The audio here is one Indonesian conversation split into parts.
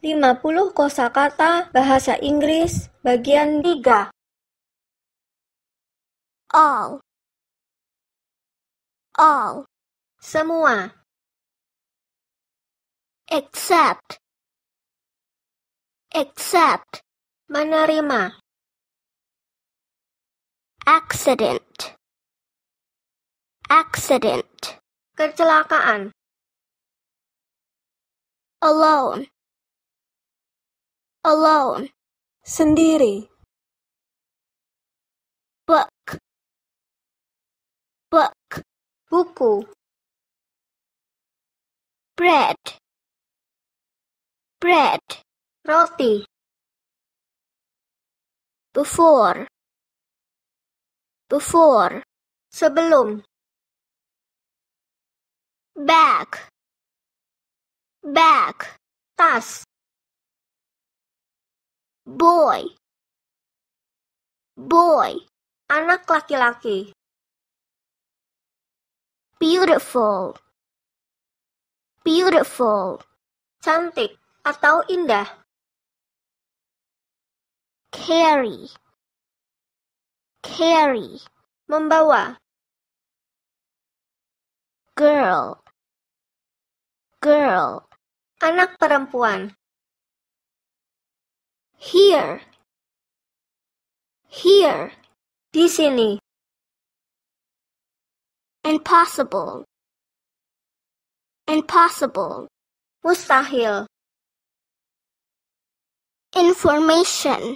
50 kosakata bahasa Inggris bagian 3. All, Semua. except, Menerima. accident, Kecelakaan. alone, Sendiri. book, Buku. bread, Roti. before, Sebelum. bag, Tas. boy, Anak laki-laki. beautiful, Cantik atau indah. carry, Membawa. girl, Anak perempuan. here, Di sini. impossible, Mustahil. information,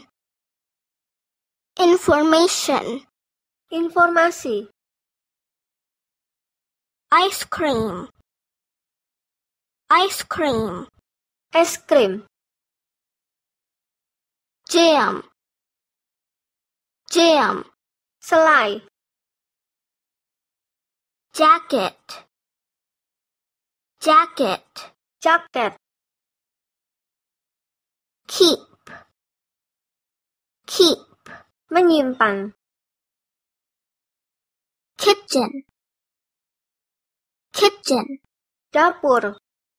Informasi. ice cream, Es krim. jam, Selai. jacket, Jaket. keep, Menyimpan. kitchen, Dapur.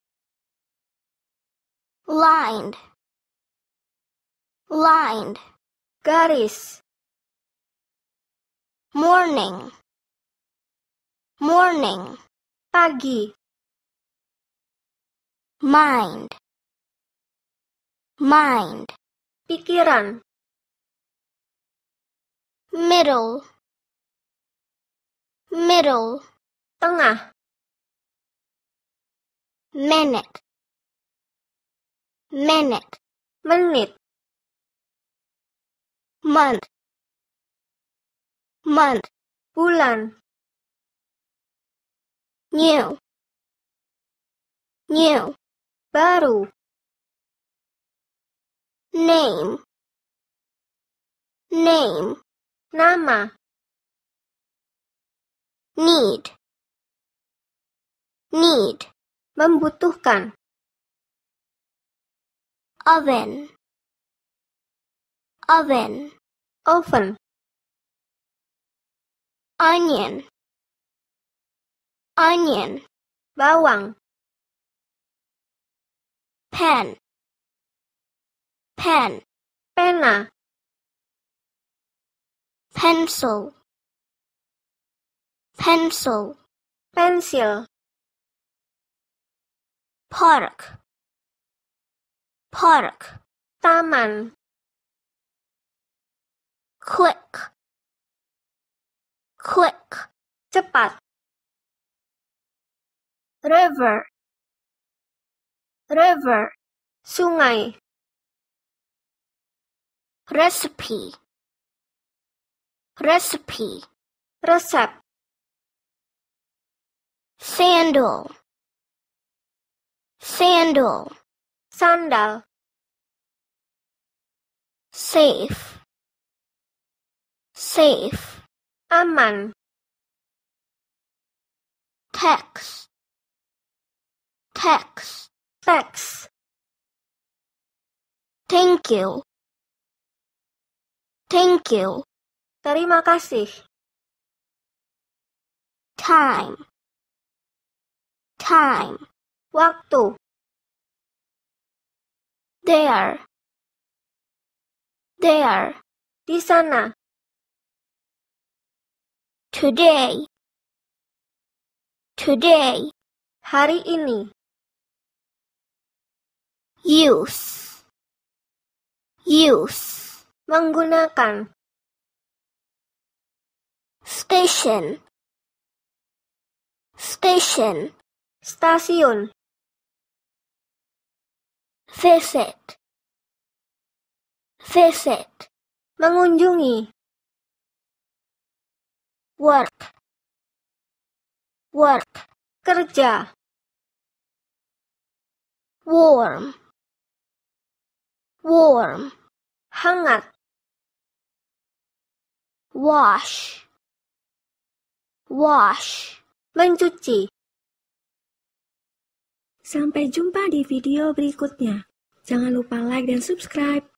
lined, Garis. morning, Pagi. mind, Pikiran. middle, Tengah. minute, Menit. month, Bulan. new, Baru. name, Nama. need, Membutuhkan. oven, Oven. onion, Bawang. pen, Pena. pencil, Pensil. park, Taman. quick, Cepat. river, Sungai. recipe, Resep. sandal, Sandal. safe, Aman. text, Teks. thank you, Terima kasih. time, Waktu. there, there, di sana, today, today, hari ini, use, use, menggunakan, station, station, stasiun, visit, visit, mengunjungi, work, work, kerja, warm, warm, hangat, wash, wash. mencuci. Sampai jumpa di video berikutnya. Jangan lupa like dan subscribe.